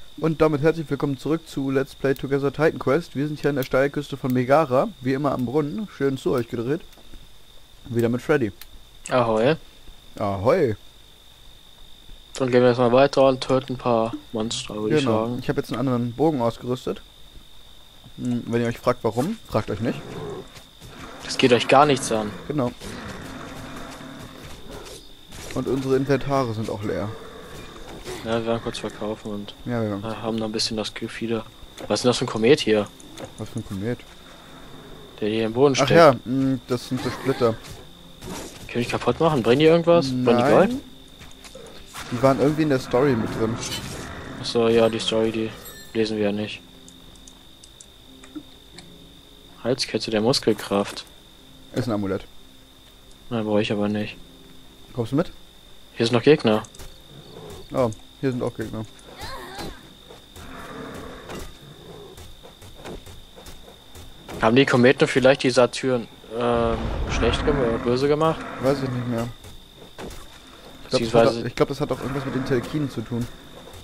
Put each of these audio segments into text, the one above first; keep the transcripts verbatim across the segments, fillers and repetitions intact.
Und damit herzlich willkommen zurück zu Let's Play Together Titan Quest. Wir sind hier an der Steilküste von Megara, wie immer am Brunnen, schön zu euch gedreht. Wieder mit Freddy. Ahoi. Ahoi. Dann gehen wir jetzt mal weiter und töten ein paar Monster, würde ich Genau. sagen. Ich habe jetzt einen anderen Bogen ausgerüstet. Hm, wenn ihr euch fragt, warum, fragt euch nicht. Das geht euch gar nichts an. Genau. Und unsere Inventare sind auch leer. Ja, wir werden kurz verkaufen und Ja, ja. äh, haben noch ein bisschen das Gefühl. Was ist denn das für ein Komet hier? Was für ein Komet. Der hier im Boden Ach steckt. ja, mh, das sind so Splitter. Kann ich kaputt machen? Bringen die irgendwas? Bringen die Nein. Gold? Die waren irgendwie in der Story mit drin. Achso, ja, die Story, die lesen wir ja nicht. Halskette der Muskelkraft. Ist ein Amulett. Nein, brauche ich aber nicht. Kommst du mit? Hier sind noch Gegner. Oh, hier sind auch Gegner. Haben die Kometen vielleicht die Saturn ähm, schlecht gemacht oder böse gemacht? Weiß ich nicht mehr. Ich glaube, das, hat auch- ich glaub, das hat auch irgendwas mit den Telkinen zu tun.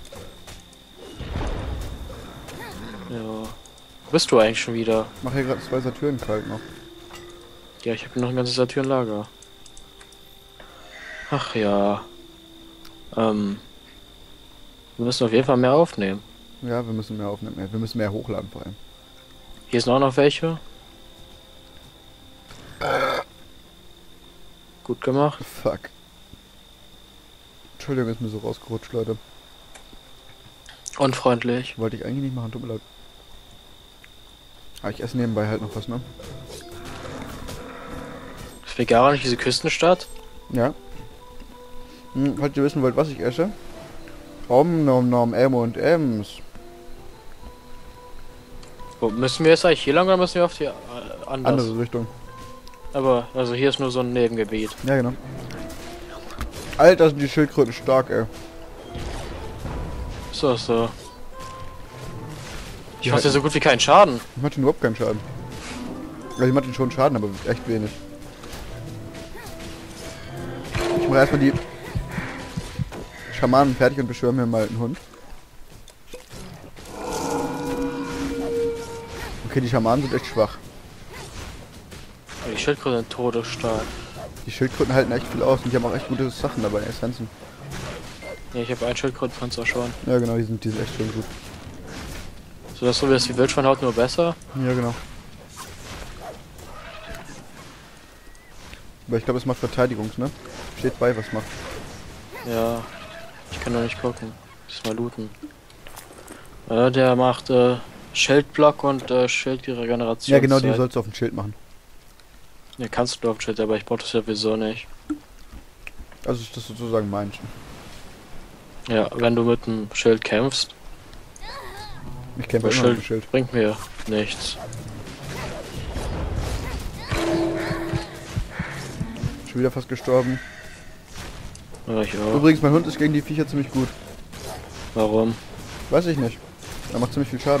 Ja. Wo bist du eigentlich schon wieder? Ich mache hier gerade zwei Saturn kalt noch. Ja, ich habe noch ein ganzes Saturn-Lager. Ach ja. Ähm. Wir müssen auf jeden Fall mehr aufnehmen. Ja, wir müssen mehr aufnehmen. Wir müssen mehr hochladen vor allem. Hier sind auch noch welche. Gut gemacht. Fuck. Entschuldigung, ist mir so rausgerutscht, Leute. Unfreundlich. Wollte ich eigentlich nicht machen, tut mir leid. Aber ich esse nebenbei halt noch was, ne? Ist Megara nicht diese Küstenstadt? Ja. Hm, falls ihr wissen wollt, was ich esse. Om nom nom M und M's. Wo müssen wir jetzt eigentlich hier lang oder müssen wir auf die äh, anders? Andere Richtung. Aber, also hier ist nur so ein Nebengebiet. Ja, genau. Alter, sind die Schildkröten stark, ey. So, so. Ich Die mache ja halten- so gut wie keinen Schaden. Die macht überhaupt keinen Schaden. Also die macht schon Schaden, aber echt wenig. Ich mache erstmal die Schamanen fertig und beschwöre mir mal einen Hund. Okay, die Schamanen sind echt schwach. Aber die Schildkröten sind todesstark. Die Schildkröten halten echt viel aus und die haben auch echt gute Sachen dabei, Essenzen. Ja, ich habe einen Schildkrötenpanzer schon. Ja genau, die sind, die sind echt schön gut. So dass so wie das wie Wildschweinhaut nur besser. Ja genau. Aber ich glaube, es macht Verteidigungs, ne? Steht bei, was macht. Ja. Ich kann noch nicht gucken. Das mal looten. Äh, der macht äh, Schildblock und äh, Schildregeneration. Ja genau, die sollst du auf dem Schild machen. Ja, kannst du auf dem Schild, aber ich brauche das ja sowieso nicht. Also ist das sozusagen meins. Ja, wenn du mit dem Schild kämpfst, Ich kämpfe das immer mit dem Schild Schild. bringt mir nichts. Schon wieder fast gestorben. Ja, ich auch. Übrigens, mein Hund ist gegen die Viecher ziemlich gut. Warum? Weiß ich nicht. Er macht ziemlich viel Schaden.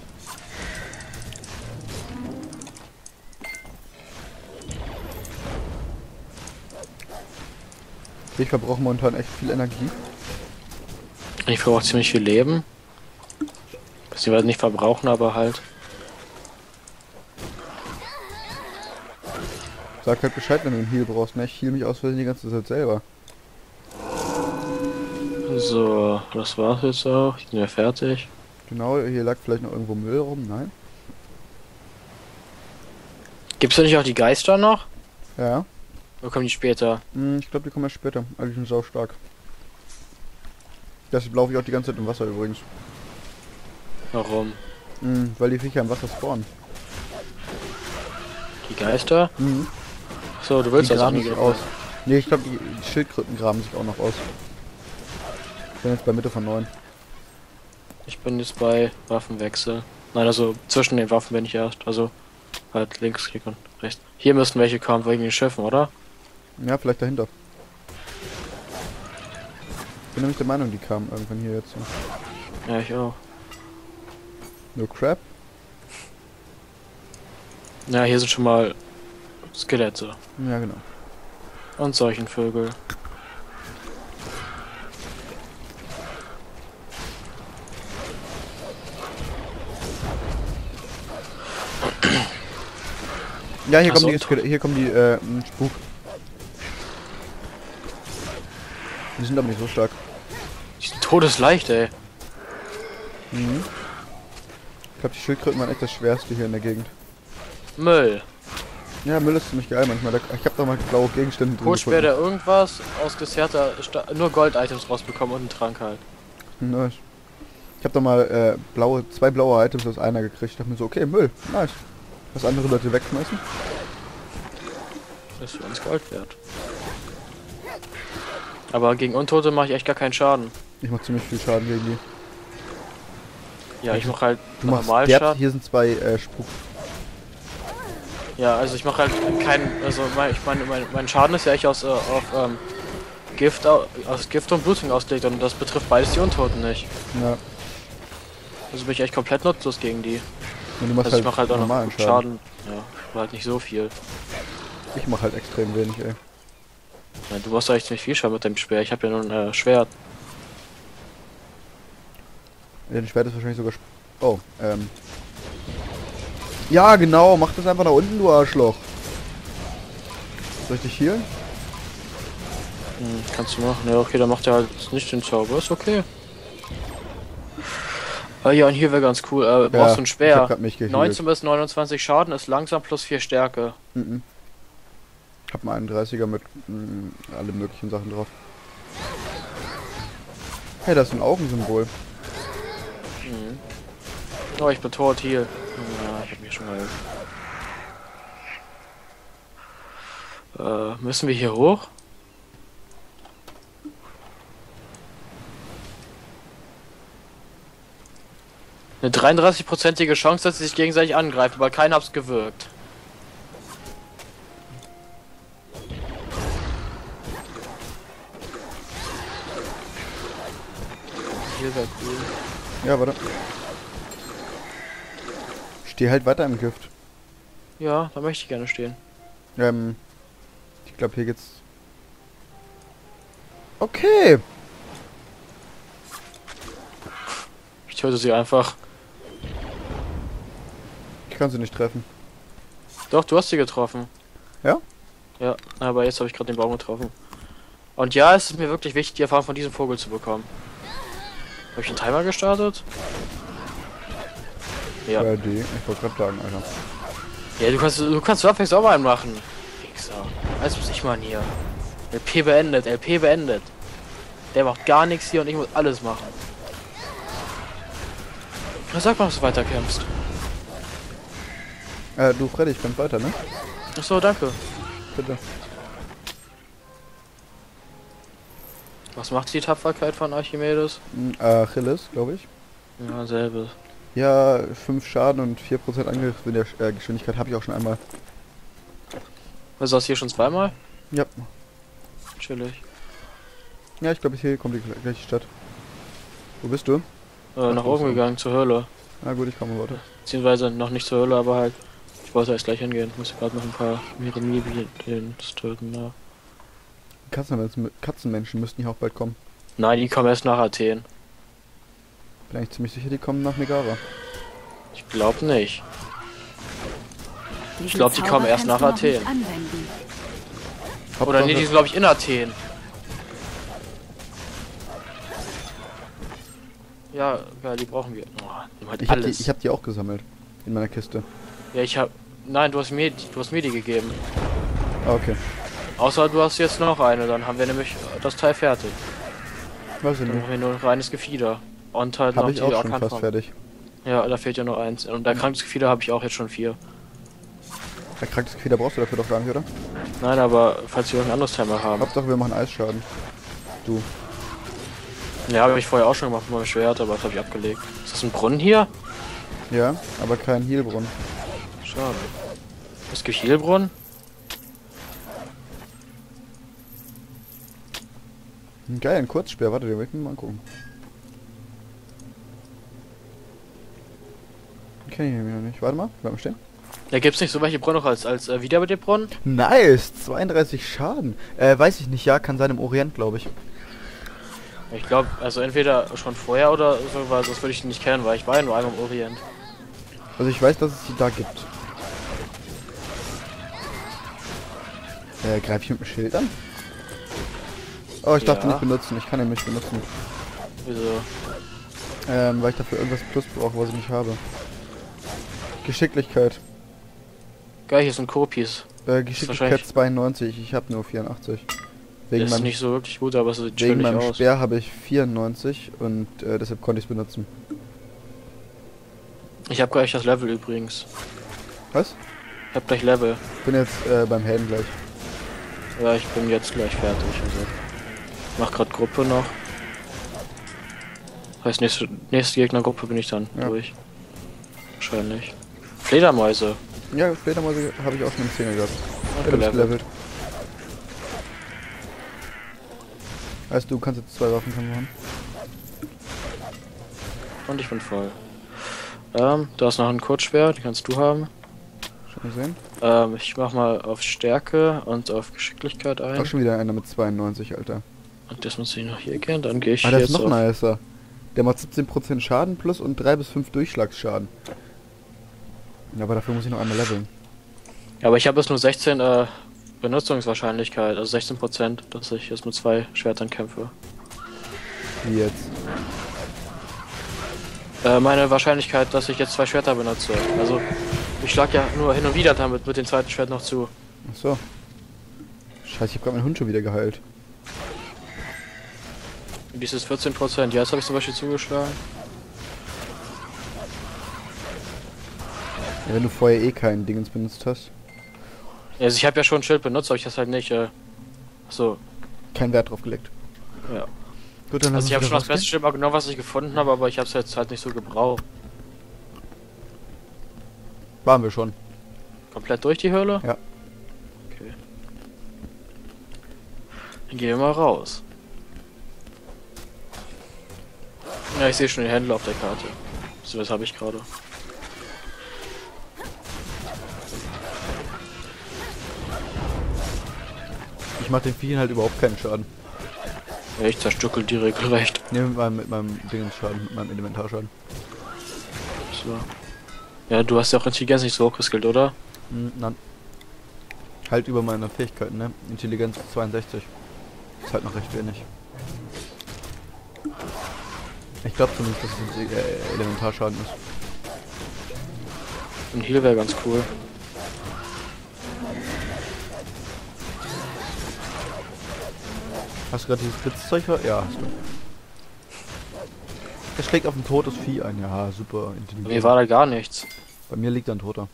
Ich verbrauche momentan echt viel Energie. Ich verbrauche ziemlich viel Leben. Beziehungsweise nicht verbrauchen, aber halt. Sag halt Bescheid, wenn du einen Heal brauchst, ne? Ich heal mich aus Versehen die ganze Zeit selber. So, das war's jetzt auch. Ich bin ja fertig. Genau, hier lag vielleicht noch irgendwo Müll rum, nein? Gibt's da nicht auch die Geister noch? Ja. Oder kommen die später? Hm, ich glaube, die kommen erst später. Also die sind sau stark. Das laufe ich auch die ganze Zeit im Wasser übrigens. Warum? Hm, weil die Viecher im Wasser spawnen. Die Geister? Mhm. So, du Die willst das auch graben nicht sich aus. Ne, ich glaube, die Schildkröten graben sich auch noch aus. Ich bin jetzt bei Mitte von neun. Ich bin jetzt bei Waffenwechsel. Nein, also zwischen den Waffen bin ich erst. Also halt links klick und rechts. Hier müssten welche kommen wegen den Schiffen, oder? Ja, vielleicht dahinter. Ich bin nämlich der Meinung, die kamen irgendwann hier jetzt. Ja, ich auch. No crap. Ja, hier sind schon mal Skelette. Ja, genau. Und solchen Vögel. Ja, hier Ach kommen so, die, Skele- hier kommen die, äh, m, Spuk. Die sind aber nicht so stark. Die sind todesleicht, ey. Mhm. Ich glaube, die Schildkröten waren echt das Schwerste hier in der Gegend. Müll. Ja, Müll ist ziemlich geil manchmal. Da, ich habe da mal blaue Gegenstände drin Coachbär, gefunden. der irgendwas aus Desserter nur Gold-Items rausbekommen und einen Trank halt. Nice. Ich habe da mal äh, blaue, zwei blaue Items aus einer gekriegt. Ich dachte mir so, okay, Müll, nice. Was andere Leute wegschmeißen. Das ist für uns Gold wert. Aber gegen Untote mache ich echt gar keinen Schaden. Ich mach ziemlich viel Schaden gegen die. Ja, ich mache halt Du machst normal der, Schaden. hier sind zwei äh, Spuk. Ja, also ich mache halt keinen, also mein, ich meine, mein, mein Schaden ist ja echt aus, äh, auf ähm, Gift, au- aus Gift und Blutung ausgelegt und das betrifft beides die Untoten nicht. Ja. Also bin ich echt komplett nutzlos gegen die. Und du machst Also ich halt, mache halt auch noch normalen Schaden. Schaden. Ja, aber halt nicht so viel. Ich mach halt extrem wenig, ey. Ja, du machst echt ziemlich viel Schaden mit deinem Speer. Ich habe ja nur ein äh, Schwert. Ja, das Schwert ist wahrscheinlich sogar... Sp oh, ähm... Ja, genau, mach das einfach nach unten, du Arschloch. Soll ich dich healen? Hm, kannst du machen. Ja, okay, dann macht er halt nicht den Zauber. Ist okay. Ah ja, und hier wäre ganz cool. Äh, brauchst du ein Ich Speer. hab grad mich gehealt. neunzehn bis neunundzwanzig Schaden ist langsam plus vier Stärke. Mhm. Ich hab mal einunddreißiger mit mh, alle möglichen Sachen drauf. Hey, das ist ein Augensymbol. Mhm. Oh, ich bin tot hier. Ja, ich hab mich schon mal. Äh, müssen wir hier hoch? Eine dreiunddreißig-prozentige Chance, dass sie sich gegenseitig angreifen, aber keiner hat's gewirkt. Hier wäre cool. Ja, warte. Steh halt weiter im Gift. Ja, da möchte ich gerne stehen. Ähm, ich glaube, hier geht's... Okay. Ich töte sie einfach. Ich kann sie nicht treffen. Doch, du hast sie getroffen. Ja? Ja, aber jetzt habe ich gerade den Baum getroffen. Und ja, es ist mir wirklich wichtig, die Erfahrung von diesem Vogel zu bekommen. Habe ich einen Timer gestartet? Ja. Ja, die. Ich wollte gerade sagen, Alter. Ja, du kannst du kannst Surface auch mal einen machen. Fixer. Als muss ich mal hier. L P beendet, L P beendet. Der macht gar nichts hier und ich muss alles machen. Na, sag mal, dass du weiterkämpfst. Äh, du Freddy, ich kann weiter, ne? Achso, danke. Bitte. Was macht die Tapferkeit von Archimedes? Hm, Achilles, glaube ich. Ja, selbe. Ja, fünf Schaden und vier Prozent Angriffsgeschwindigkeit habe ich auch schon einmal. Was ist das hier schon zweimal? Ja. Chillig. Ja, ich glaube, hier kommt die gleiche Stadt. Wo bist du? Äh, nach oben gegangen, zur Höhle. Na gut, ich komme weiter. Beziehungsweise noch nicht zur Höhle, aber halt. Ich wollte erst gleich hingehen. Muss gerade noch ein paar Miremibien töten, ja. Katzen, Katzenmenschen müssten hier auch bald kommen. Nein, die kommen erst nach Athen. Bin eigentlich ziemlich sicher, die kommen nach Megara. Ich glaube nicht. Ich Diesen glaube, die Zauber kommen erst kannst nach du noch nicht Athen. anwenden. Oder nee, die sind glaube ich in Athen. Ja, ja, die brauchen wir. Oh, nimm halt Ich habe die, alles. ich hab die auch gesammelt. In meiner Kiste. Ja, ich hab. Nein, du hast mir, du hast mir die gegeben. Ah, okay. Außer du hast jetzt noch eine, dann haben wir nämlich das Teil fertig. Weiß ich Dann nicht. haben wir nur noch reines Gefieder. Und halt noch Habe ich die auch schon fast Arkanform. fertig. Ja, da fehlt ja noch eins. Und erkranktes Gefieder habe ich auch jetzt schon vier. Erkranktes Gefieder brauchst du dafür doch gar nicht, oder? Nein, aber falls wir irgendein anderes Teil mal haben. Hauptsache wir machen Eisschaden. Du. Ja, habe ich vorher auch schon gemacht mit meinem Schwert, aber das habe ich abgelegt. Ist das ein Brunnen hier? Ja, aber kein Heilbrunnen. Schade. Ist Gehielbrunnen? Geil, ein Kurzspeer. Warte, den will ich mir mal angucken. Kenn ich ihn wieder nicht. Warte mal, bleib mal stehen. Da gibt's nicht so welche Brunnen noch als, als äh, wieder mit dem Brunnen? Nice! zweiunddreißig Schaden. Äh, weiß ich nicht. Ja, kann sein im Orient, glaube ich. Ich glaube, also entweder schon vorher oder so, weil sonst würde ich ihn nicht kennen, weil ich war ja nur einmal im Orient. Also ich weiß, dass es die da gibt. Äh, greife ich mit dem Schild an? Oh, ich darf Ja. den nicht benutzen. Ich kann ihn nicht benutzen. Wieso? Ähm, weil ich dafür irgendwas Plus brauche, was ich nicht habe. Geschicklichkeit. Geil, hier sind Kopies. Äh, Geschicklichkeit wahrscheinlich- zweiundneunzig. Ich habe nur vierundachtzig. Wegen Ist meinem, nicht so wirklich gut, aber es sieht wegen schön meinem aus. Speer habe ich vierundneunzig und äh, deshalb konnte ich es benutzen. Ich habe gleich das Level übrigens. Was? Ich habe gleich Level. Ich bin jetzt äh, beim Helden gleich. Ja, ich bin jetzt gleich fertig. Also. Mach grad Gruppe noch. Heißt, nächste, nächste Gegnergruppe bin ich dann Ja. durch. Wahrscheinlich. Fledermäuse. Ja, Fledermäuse habe ich auch schon im Zehner gehabt. Auch Ja, du bist gelevelt. gelevelt. Weißt du, du kannst jetzt zwei Waffenkämpfe machen. Und ich bin voll. Ähm, da ist noch ein Kurzschwert, den kannst du haben. Schon gesehen? Ähm, ich mach mal auf Stärke und auf Geschicklichkeit ein. Auch schon wieder einer mit zweiundneunzig, Alter. Und das muss ich noch hier gehen, dann gehe ich Ah, der jetzt ist noch auf... nicer. Der macht siebzehn Prozent Schaden plus und drei bis fünf Durchschlagsschaden. Ja, aber dafür muss ich noch einmal leveln. Ja, aber ich habe jetzt nur sechzehn äh, Benutzungswahrscheinlichkeit, also sechzehn Prozent, dass ich jetzt mit zwei Schwertern kämpfe. Wie jetzt? Äh, meine Wahrscheinlichkeit, dass ich jetzt zwei Schwerter benutze. Also, ich schlag ja nur hin und wieder damit mit dem zweiten Schwert noch zu. Achso. Scheiße, ich hab grad meinen Hund schon wieder geheilt. Und dieses vierzehn Prozent, ja, jetzt habe ich zum Beispiel zugeschlagen. Ja, wenn du vorher eh keinen Dingens benutzt hast. Also, ich habe ja schon ein Schild benutzt, aber ich das halt nicht, äh, so, Keinen Wert drauf gelegt. ja. Gut, dann lass Also, ich uns habe wieder schon das rausgehen. beste Schild mal genommen, was ich gefunden habe, aber ich habe es jetzt halt nicht so gebraucht. Waren wir schon. Komplett durch die Höhle? Ja. Okay. Dann gehen wir mal raus. Ja, ich sehe schon den Händler auf der Karte. So, was habe ich gerade? Ich mach den Viehen halt überhaupt keinen Schaden. Ja, ich zerstückel die regelrecht. Ne, mit meinem, mit meinem Dingensschaden, mit meinem Elementarschaden. So. Ja, du hast ja auch Intelligenz nicht so hochgeskillt, oder? Hm, nein. Halt über meine Fähigkeiten, ne? Intelligenz zweiundsechzig. Ist halt noch recht wenig. Ich glaube zumindest, dass es äh, Elementarschaden ist. Ein Heal wäre ganz cool. Hast du gerade dieses Blitzzeug? Ja, hast du. Er schlägt auf ein totes Vieh ein. Ja, super Bei intelligent. mir war da gar nichts. Bei mir liegt ein Toter.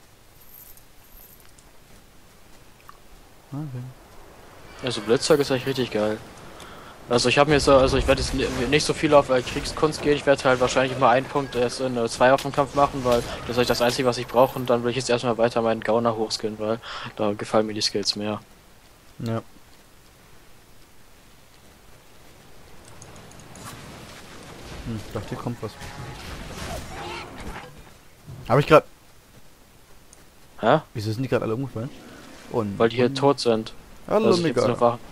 Okay. Also Blitzzeug ist eigentlich richtig geil. Also ich habe mir so, also ich werde jetzt ni- nicht so viel auf äh, Kriegskunst gehen. Ich werde halt wahrscheinlich immer einen Punkt erst in äh, zwei auf dem Kampf machen, weil das ist eigentlich das Einzige, was ich brauche. Und dann will ich jetzt erstmal weiter meinen Gauner hochskillen, weil da gefallen mir die Skills mehr. Ja. Hm, ich dachte, hier kommt was. Habe ich gerade. Hä? Wieso sind die gerade alle umgefallen? Und Weil die hier und- tot sind. Hallo, Also ich jetzt noch Megara. war.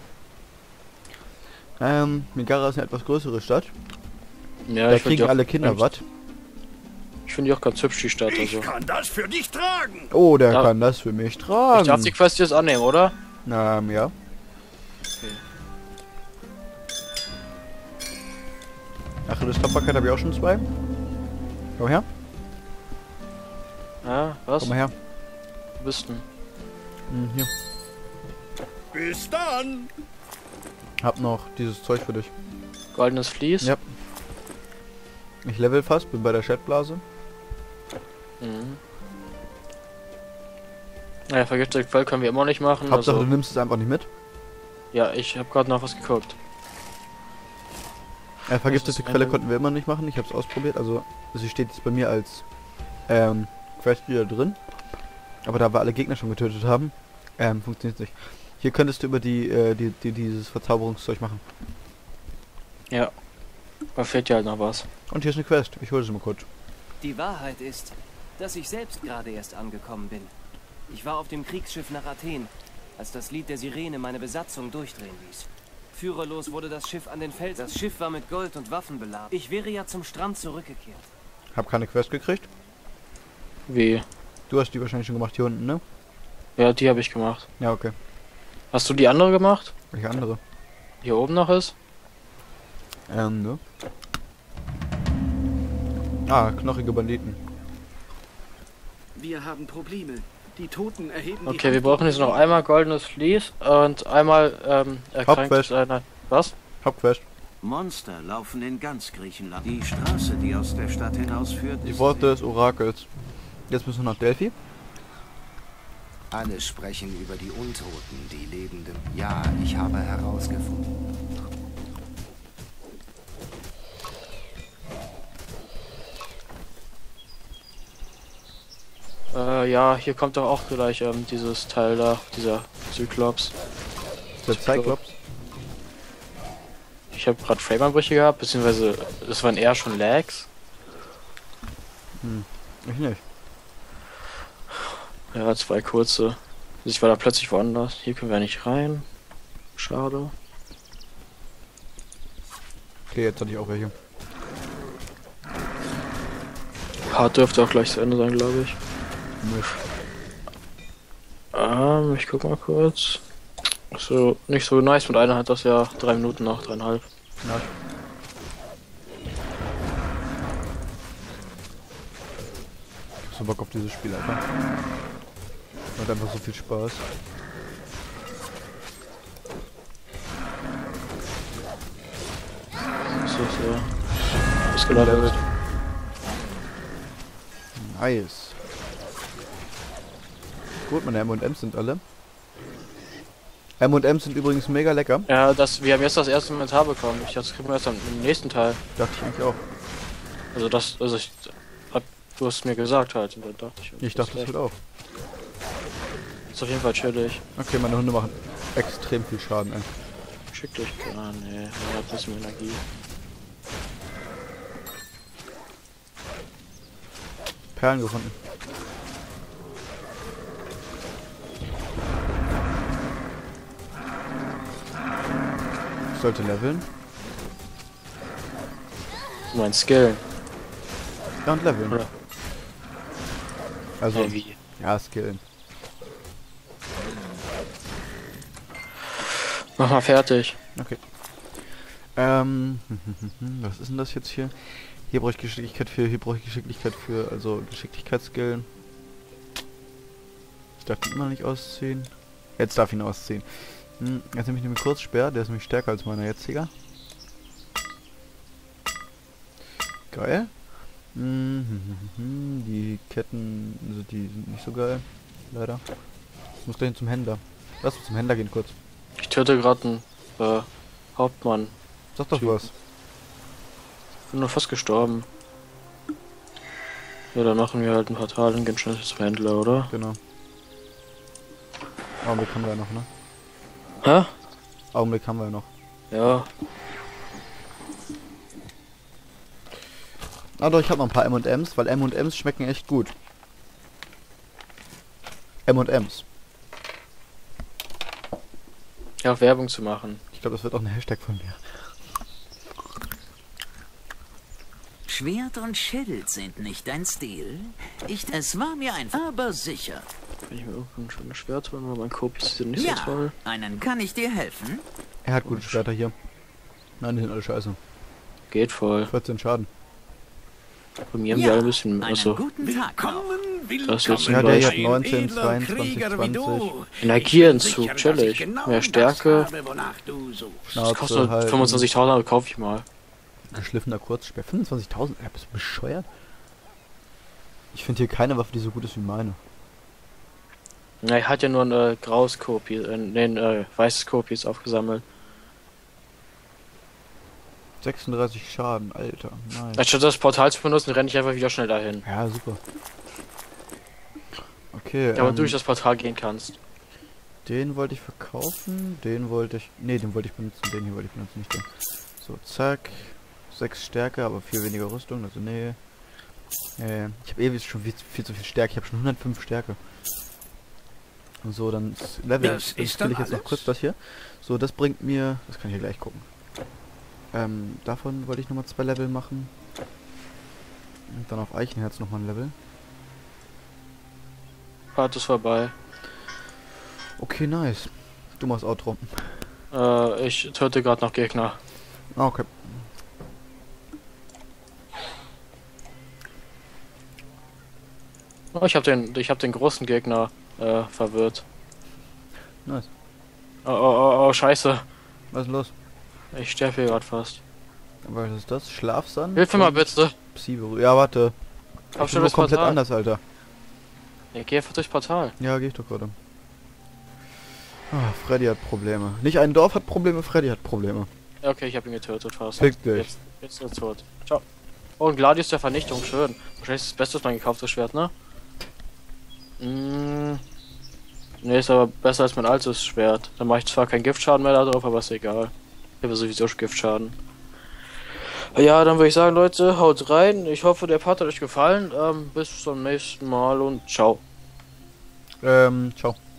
Ähm, Megara ist eine etwas größere Stadt. Ja, da ich finde kriegen die, auch- alle Kinder was. ich find die auch ganz hübsch, die Stadt. Also. Ich kann das für dich tragen. Oh, der Ja. kann das für mich Ich darf tragen. die Quest jetzt annehmen, oder? Ähm, ja. Okay. Achilles Tapferkeit habe ich auch schon zwei. Komm her, Ja, was? komm mal her. Wo bist du denn? Hm, hier. Bis dann. Hab noch dieses Zeug für dich. Goldenes Vlies? Ja. Ich level fast, bin bei der Chatblase. Mhm. Ja, vergiftet Quell können wir immer noch nicht machen. Hauptsache Also, du nimmst es einfach nicht mit. ja, ich habe gerade noch was geguckt. Äh, vergiftete ist Quelle eine- konnten wir immer nicht machen. Ich habe es ausprobiert. Also sie steht jetzt bei mir als ähm, Quest wieder drin. Aber da wir alle Gegner schon getötet haben, ähm, funktioniert nicht. Hier könntest du über die, äh, die, die dieses Verzauberungszeug machen. Ja. Da fehlt ja halt noch was. Und hier ist eine Quest. Ich hole sie mal kurz. Die Wahrheit ist, dass ich selbst gerade erst angekommen bin. Ich war auf dem Kriegsschiff nach Athen, als das Lied der Sirene meine Besatzung durchdrehen ließ. Führerlos wurde das Schiff an den Fels. Das Schiff war mit Gold und Waffen beladen. Ich wäre ja zum Strand zurückgekehrt. Hab keine Quest gekriegt. Wie? Du hast die wahrscheinlich schon gemacht hier unten, ne? Ja, die habe ich gemacht. Ja, okay. Hast du die andere gemacht? Welche andere? Hier oben noch ist? Ähm, ne? Ah, knochige Banditen. Wir haben Probleme. Die Toten erheben die Okay, wir Hand brauchen jetzt noch einmal goldenes Vlies und einmal ähm, erkrankt Hauptquest. einer. Was? Hauptquest. Monster laufen in ganz Griechenland. Die Straße, die aus der Stadt hinausführt, Die ist Worte des Orakels. Jetzt müssen wir nach Delphi. Alle sprechen über die Untoten, die Lebenden. Ja, ich habe herausgefunden. Äh, ja, hier kommt doch auch gleich ähm, dieses Teil da, dieser Zyklops. Der Cyclops. Ich habe gerade Frameanbrüche gehabt, beziehungsweise das waren eher schon Lags. Hm. Ich nicht. Ja, zwei kurze. Also ich war da plötzlich woanders. Hier können wir nicht rein. Schade. Okay, jetzt hatte ich auch welche. Hart dürfte auch gleich zu Ende sein, glaube ich. Nicht. Ähm, ich guck mal kurz. So, nicht so nice. Mit einer hat das ja drei Minuten noch, dreieinhalb. Ja. Ich hab so Bock auf dieses Spiel, Alter. Macht einfach so viel Spaß. So, so. Ist gelevelt. Nice. Gut, meine M und M's sind alle. M und M's sind übrigens mega lecker. Ja, das, wir haben jetzt das erste Inventar bekommen. Ich dachte, das kriegen wir erst am im nächsten Teil. Dachte ich eigentlich auch. Also das, also ich, hab, du hast mir gesagt halt. Und dann dachte ich, Ich dachte das ist wird auch. Ist auf jeden Fall chillig. Okay, meine Hunde machen extrem viel Schaden, ey. Schick dich. Ah, nee, er hat ein bisschen Energie. Perlen gefunden. Ich sollte leveln. Mein Skill. Ja, und leveln. Oder? Also, Ja, wie? ja, skillen. Mach mal fertig. Okay. Ähm, was ist denn das jetzt hier? Hier brauche ich Geschicklichkeit für, hier brauche ich Geschicklichkeit für, also Geschicklichkeitsskillen. Ich darf ihn immer noch nicht ausziehen. Jetzt darf ich ihn ausziehen. Hm, jetzt nehme ich nämlich Kurzsperr, der ist nämlich stärker als meiner jetziger. Geil. Hm, die Ketten, also die sind nicht so geil. Leider. Ich muss gleich zum Händler. Lass uns zum Händler gehen kurz. Ich töte gerade einen äh, Hauptmann. Sag doch Typ. was. Bin nur fast gestorben. Ja, dann machen wir halt ein Portal und gehen schnell zum Händler, oder? Genau. Augenblick haben wir ja noch, ne? Hä? Augenblick haben wir ja noch. Ja. Ah doch, ich habe noch ein paar M und M's, weil M und M's schmecken echt gut. M und M's. Ja, auch Werbung zu machen. Ich glaube, das wird auch ein Hashtag von mir. Schwert und Schild sind nicht dein Stil. Ich, es war mir einfach, aber sicher. Kann ich mir irgendein schönes Schwert holen, aber mein Kopi ist ja nicht Ja, so toll. einen kann ich dir helfen. Er hat gute Schwerter hier. Nein, die sind alle scheiße. Geht voll. vierzehn Schaden. Bei mir haben die Ja, alle ein bisschen. einen Also, guten Tag noch. Willkommen, Das ist jetzt willkommen. ein Ja, der hat neunzehn, Ein edler zweiundzwanzig, Krieger wie du. zwanzig. Ich Energieentzug, bin sicher, dass ich chillig. genau Mehr das Stärke. habe, wonach du suchst. das Schnauze kostet nur halten. fünfundzwanzigtausend, aber kaufe ich mal. Geschliffener Kurzsperr. fünfundzwanzigtausend? Ja, bist du bescheuert? Ich finde hier keine Waffe, die so gut ist wie meine. Na, er hat ja nur ein äh, graues Kopi, äh, nee, ein äh, weißes Kopi ist aufgesammelt. sechsunddreißig Schaden, Alter. Nein. Anstatt das Portal zu benutzen, renne ich einfach wieder schnell dahin. Ja, super. Okay, Ja, aber ähm, durch das Portal gehen kannst. den wollte ich verkaufen, den wollte ich... Ne, den wollte ich benutzen, den hier wollte ich benutzen, nicht den. So, zack. sechs Stärke, aber viel weniger Rüstung, also nee. Äh, ich habe ewig schon viel, viel zu viel Stärke, ich habe schon hundertfünf Stärke. Und so, dann das Level, Das dann ist spiele dann ich jetzt noch alles? kurz das hier. So, das bringt mir... Das kann ich hier gleich gucken. Ähm, davon wollte ich nochmal zwei Level machen. Und dann auf Eichenherz nochmal ein Level. Part ist vorbei. Okay, nice. Du machst Outro. Äh, ich töte gerade noch Gegner. Ah, okay. Oh, ich habe den, ich habe den großen Gegner äh, verwirrt. Nice. Oh, oh, oh, oh, scheiße. Was ist los? Ich sterbe hier gerade fast. Was ist das? Schlafsand? Hilf mir mal bitte. Psy- ja, warte. Hab Ich schon bin das komplett Portal. anders, Alter. Ja, geh einfach durchs Portal. Ja, geh ich doch gerade. Ah, Freddy hat Probleme. Nicht ein Dorf hat Probleme, Freddy hat Probleme. Ja, okay, ich habe ihn getötet fast. Fick dich. Jetzt, jetzt ist er tot. Ciao. Oh, ein Gladius der Vernichtung, schön. Wahrscheinlich ist das Beste, was mein gekauftes Schwert, ne? Mm. Ne, ist aber besser als mein altes Schwert. Dann mache ich zwar keinen Giftschaden mehr da drauf, aber ist egal. Ich habe sowieso schon Giftschaden. Ja, dann würde ich sagen, Leute, haut rein. Ich hoffe, der Part hat euch gefallen. Ähm, bis zum nächsten Mal und ciao. Ähm, ciao.